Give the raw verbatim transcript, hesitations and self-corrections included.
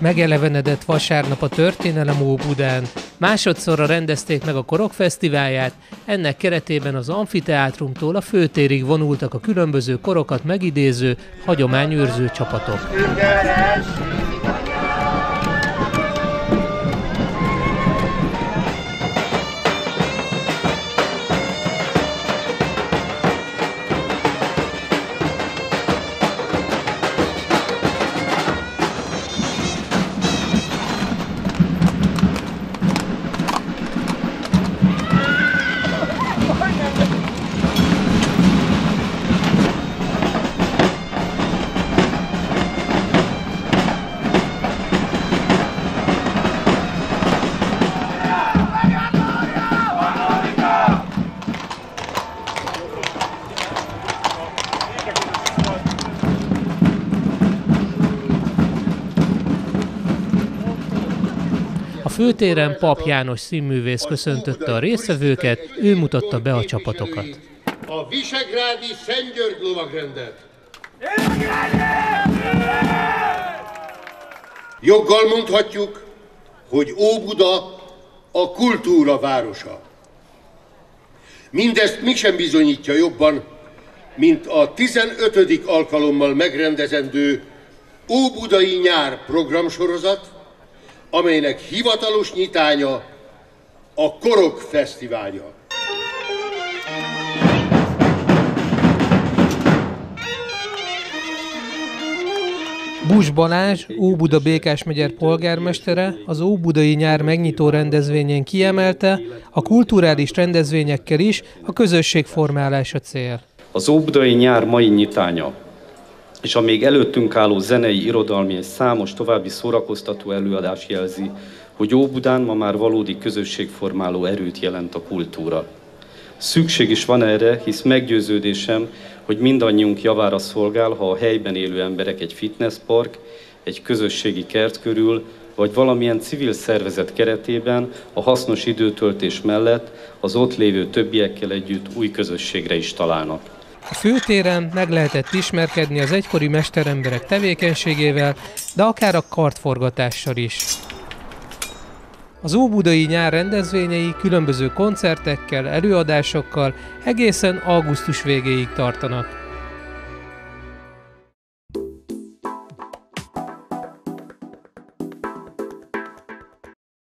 Megelevenedett vasárnap a történelem Óbudán. Másodszorra rendezték meg a Korok Fesztiválját, ennek keretében az amfiteátrumtól a főtérig vonultak a különböző korokat megidéző, hagyományőrző csapatok. A főtéren Pap János színművész köszöntötte a résztvevőket, ő mutatta be a csapatokat. A Visegrádi Szent György lovagrendet. Joggal mondhatjuk, hogy Óbuda a kultúra városa. Mindezt mi sem bizonyítja jobban, mint a tizenötödik alkalommal megrendezendő Óbudai Nyár programsorozat, amelynek hivatalos nyitánya a Korok Fesztiválja. Busz Balázs, Óbuda Békás megyer polgármestere az Óbudai Nyár megnyitó rendezvényén kiemelte, a kulturális rendezvényekkel is a közösségformálás a cél. Az Óbudai Nyár mai nyitánya és a még előttünk álló zenei, irodalmi és számos további szórakoztató előadás jelzi, hogy Óbudán ma már valódi közösségformáló erőt jelent a kultúra. Szükség is van erre, hisz meggyőződésem, hogy mindannyiunk javára szolgál, ha a helyben élő emberek egy fitnesspark, egy közösségi kert körül, vagy valamilyen civil szervezet keretében a hasznos időtöltés mellett az ott lévő többiekkel együtt új közösségre is találnak. A főtéren meg lehetett ismerkedni az egykori mesteremberek tevékenységével, de akár a kartforgatással is. Az Óbudai Nyár rendezvényei különböző koncertekkel, előadásokkal egészen augusztus végéig tartanak.